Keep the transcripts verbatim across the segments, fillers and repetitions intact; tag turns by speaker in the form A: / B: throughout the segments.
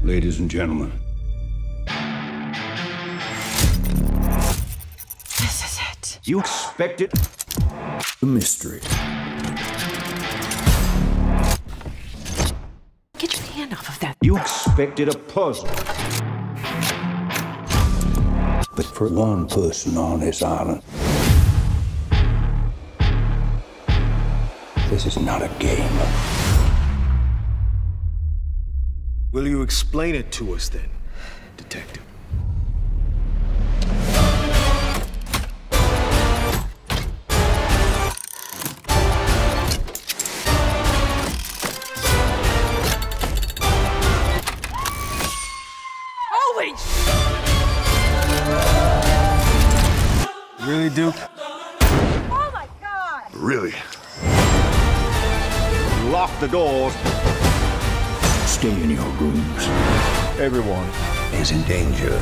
A: Ladies and gentlemen.
B: This is it.
A: You expected a mystery.
B: Get your hand off of that.
A: You expected a puzzle. But for one person on this island, this is not a game.
C: Will you explain it to us then, Detective?
B: Holy
C: Really, Duke?
B: Oh my God!
C: Really?
A: Lock the doors. Stay in your rooms.
C: Everyone
A: Is in danger.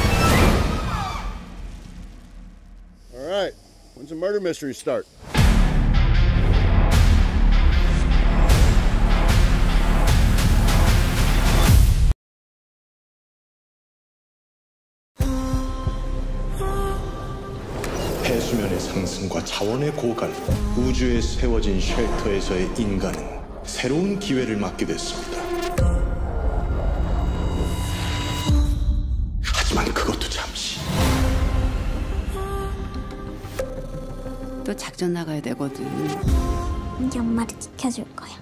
D: All right. When's the murder mystery start?
E: 해수면의 상승과 차원의 고갈, 우주에 세워진 쉘터에서의 인간은 새로운 기회를 맞게 됐습니다. 하지만 그것도 잠시.
F: 또 작전 나가야 되거든.
G: 우리 엄마를 지켜줄 거야.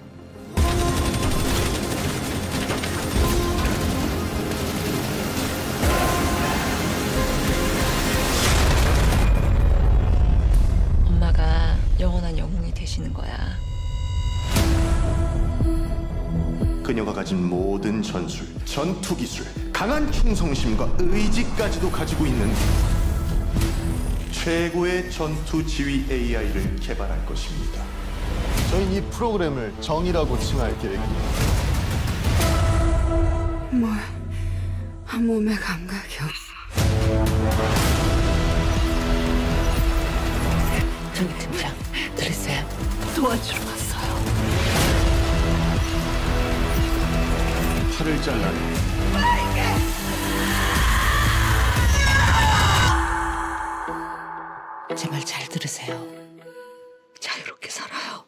F: 엄마가 영원한 영웅이 되시는 거야.
E: 그녀가 가진 모든 전술, 전투 기술, 강한 충성심과 의지까지도 가지고 있는 최고의 전투 지휘 에이아이를 개발할 것입니다.
H: 저희는 이 프로그램을 정의라고 칭할 계획입니다.
F: 뭘, 아, 몸에 감각이 없어. 저기 팀장, 들으세요? 도와주러 왔어요.
E: 팔을 잘라내.
F: 제 말 잘 들으세요. 자유롭게 살아요.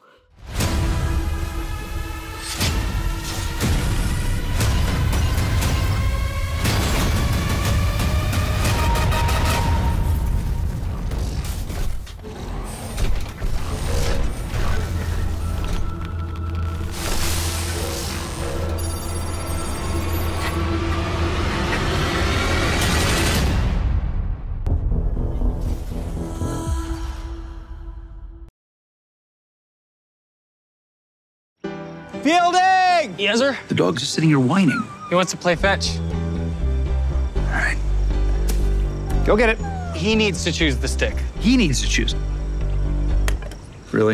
I: Fielding!
J: Yes, sir?
I: The dog's just sitting here whining.
J: He wants to play fetch.
I: All right.
J: Go get it. He needs to choose the stick.
I: He needs to choose. Really?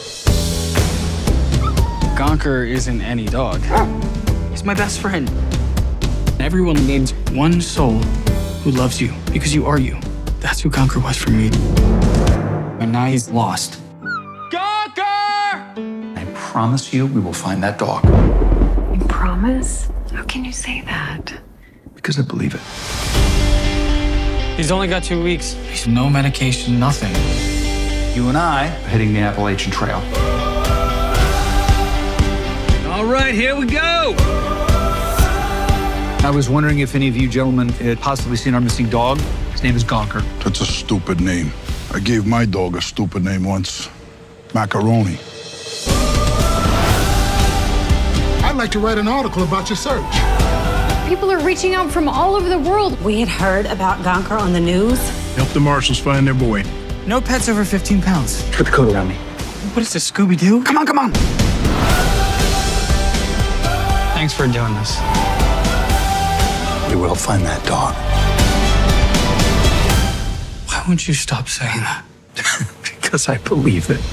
J: Gonker isn't any dog.
I: He's my best friend.
J: Everyone needs one soul who loves you because you are you. That's who Gonker was for me. And now he's lost. Gonker!
I: I promise you we will find that dog.
B: You promise? How can you say that?
I: Because I believe it.
J: He's only got two weeks. He's no medication, nothing.
I: You and I are hitting the Appalachian Trail. All right, here we go. I was wondering if any of you gentlemen had possibly seen our missing dog. His name is Gonker.
K: That's a stupid name. I gave my dog a stupid name once. Macaroni.
L: I'd like to write an article about your search.
M: People are reaching out from all over the world.
N: We had heard about Gonker on the news.
K: Help the marshals find their boy.
J: No pets over fifteen pounds.
I: Put the coat around me.
J: What is this, Scooby-Doo?
I: Come on, come on.
J: Thanks for doing this.
I: We will find that dog.
J: Why won't you stop saying that?
I: Because I believe it.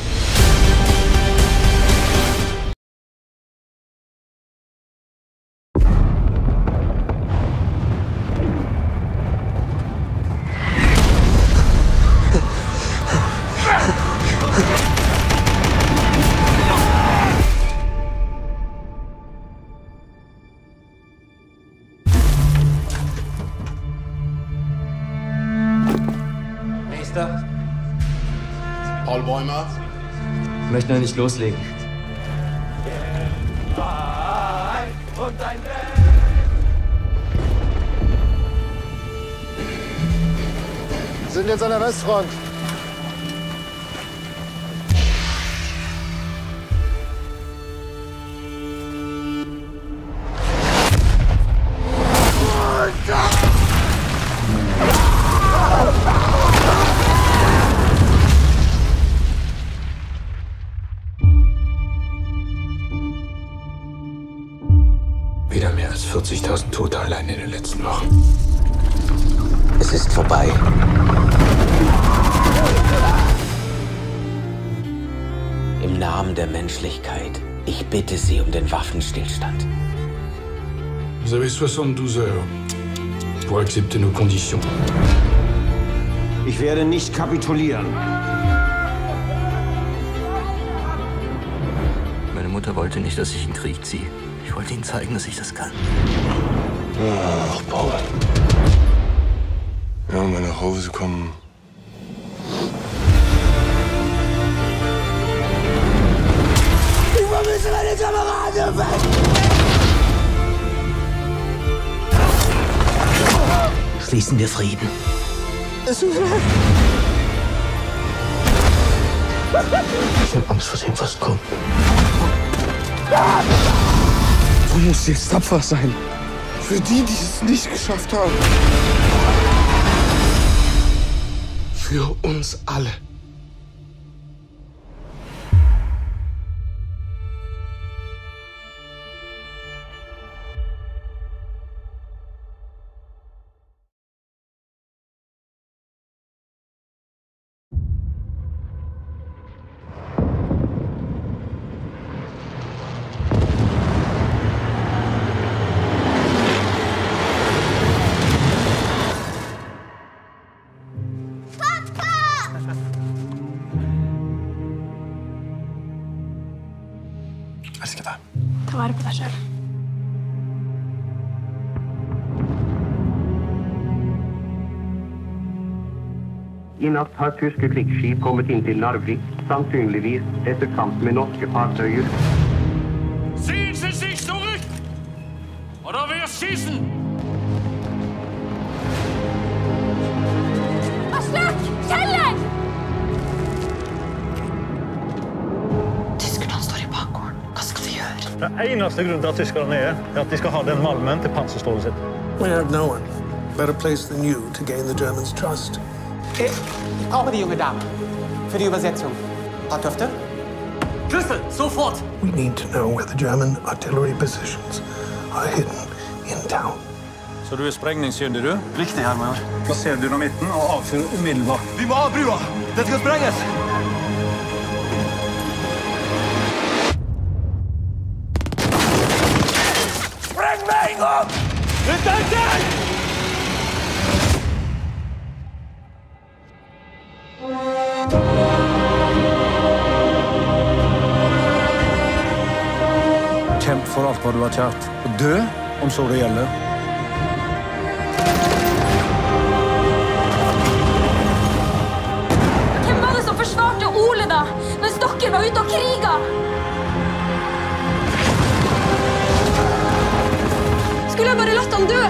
O: Nächster.
H: Paul Bäumer.
O: Ich möchte noch nicht loslegen.
H: Wir sind jetzt an der Westfront.
P: Wieder mehr als vierzigtausend Tote allein in den letzten Wochen.
F: Es ist vorbei. Im Namen der Menschlichkeit, ich bitte Sie um den Waffenstillstand.
P: Vous avez soixante-douze heures pour accepter nos conditions.
A: Ich werde nicht kapitulieren.
F: Meine Mutter wollte nicht, dass ich in den Krieg ziehe. Ich wollte Ihnen zeigen, dass ich das kann.
C: Ach, Paul. Ja, wenn wir nach Hause kommen.
F: Ich vermisse meine Kameraden weg! Schließen wir Frieden. Es tut mir leid. Ich hab Angst vor dem, was kommt.
C: Du musst jetzt tapfer sein. Für die, die es nicht geschafft haben.
P: Für uns alle.
H: Elsker deg.
M: Ta vare på deg selv.
Q: I natt har tyske krigsskip kommet inn til Narvik, sannsynligvis etter kamp med norske fartøyer.
R: Ziehen Sie sich zurück! Oder wir schießen!
M: Aslak! Kjeller!
B: Tyskerne står i bakgården. Hva skal vi gjøre?
S: Den eneste grunnen til at tyskerne er, er at de skal ha den malmen til panserstålet sitt.
T: We have no one better place than you to gain the Germans' trust.
U: Ich brauche die junge Dame. Für die Übersetzung. Paar Töfte? Schlüssel, sofort!
T: We need to know where the German artillery positions are hidden in town.
S: Så du er sprengningskyndig, du?
U: Riktig, herr major.
S: Plasser dynamitten og avfyr umiddelbart.
C: Vi må av brua! Den skal sprenges!
R: Spreng med en gang! Lytt deg til!
S: Kjemp for alt hva du har kjært. Og dø, om så det gjelder.
M: Hvem var det som forsvarte Ole da, mens dere var ute og kriga? Skulle jeg bare latt han dø?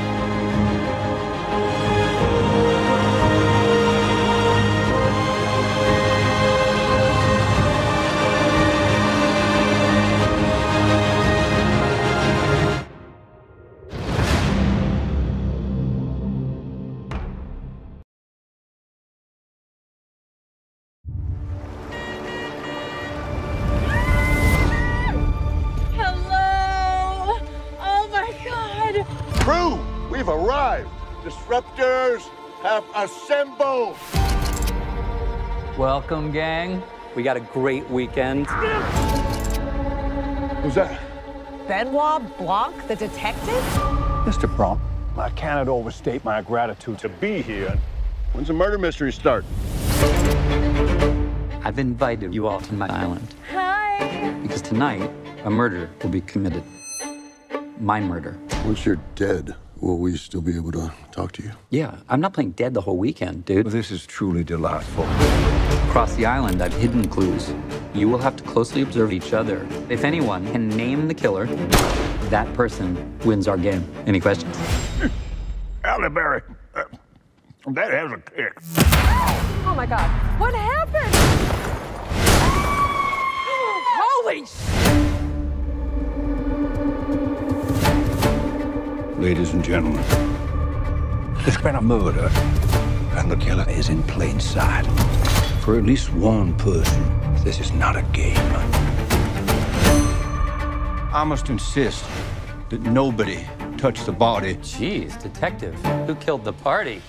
D: Crew, we've arrived. Disruptors have assembled.
V: Welcome, gang. We got a great weekend.
D: Who's that?
W: Benoit Blanc, the detective?
S: Mister Prompt, I cannot overstate my gratitude to be here.
D: When's the murder mystery start?
V: I've invited you all to my island.
M: Hi.
V: Because tonight, a murder will be committed. My murder.
D: Once you're dead,
E: Will we still be able to talk to you?
V: Yeah, I'm not playing dead the whole weekend, dude.
A: Well, this is truly delightful.
V: Across the island, I've hidden clues. You will have to closely observe each other. If anyone can name the killer, that person wins our game. Any questions?
A: Halle Berry, uh, that has a kick.
W: Oh my God. What happened? Holy sh!
A: Ladies and gentlemen, there's been a murder, and the killer is in plain sight. For at least one person, this is not a game. I must insist that nobody touch the body.
V: Jeez, detective, who killed the party?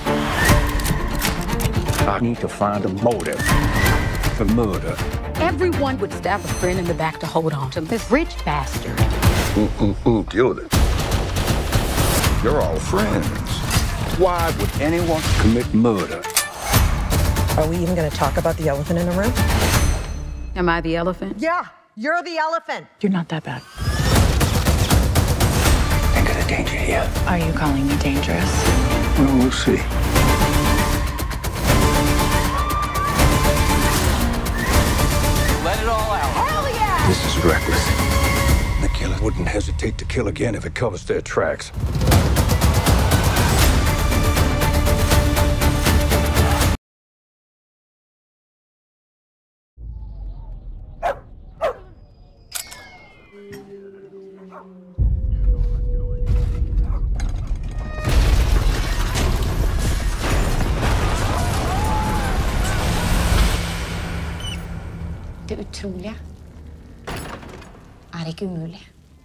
A: I need to find a motive for murder.
N: Everyone would stab a friend in the back to hold on to this rich bastard.
A: Who killed it? You're all friends. Why would anyone commit murder?
W: Are we even going to talk about the elephant in the room?
N: Am I the elephant?
W: Yeah, you're the elephant.
N: You're not that bad.
A: Think of the danger here.
B: Are you calling me dangerous?
A: Well, we'll see.
V: Let it all out.
W: Hell yeah!
A: This is reckless. The killer wouldn't hesitate to kill again if it covers their tracks.
B: Det utrolige er ikke umulig.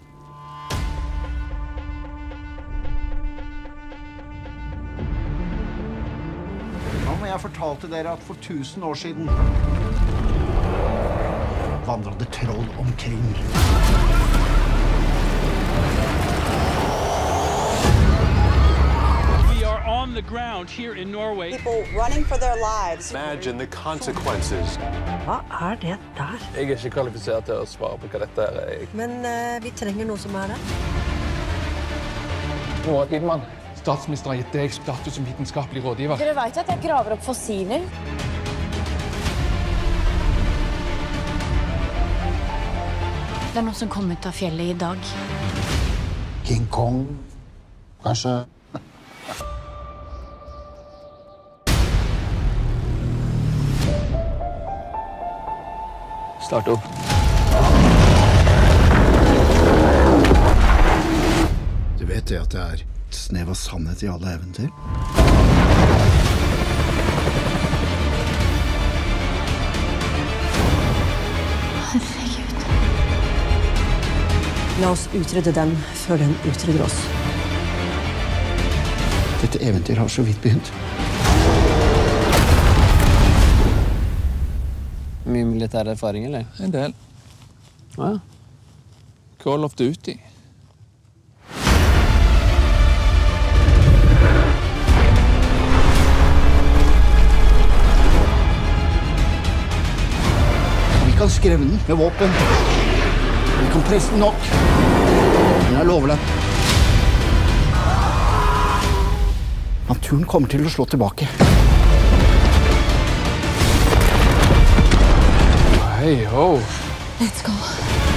H: Hva om jeg fortalte dere at for tusen år siden vandret det troll omkring?
G: On the ground here in Norway.
W: People running for their lives.
C: Imagine the consequences.
W: Hva er det der?
L: Jeg er ikke kvalifisert til å svare på hva dette er.
W: Men uh, vi trenger noe som er det.
L: Noah Tidmann, statsminister har gitt deg status som vitenskapelig rådgiver.
M: Dere vet at jeg graver opp fossiler?
B: Det er noe som kom ut av fjellet i dag.
K: King Kong, kanskje?
L: Start opp.
H: Du vet det at det er et snev av sannhet i alle eventyr?
B: Herregud.
W: La oss utrydde den før den utrydder oss.
H: Dette eventyr har så vidt begynt.
L: Mye militær erfaring, eller? En del. Ja. Call of Duty.
H: Vi kan skremme den med våpen. Vi kan presse den nok. Den er lovlig. Naturen kommer til å slå tilbake.
L: Hey, ho.
B: Let's go.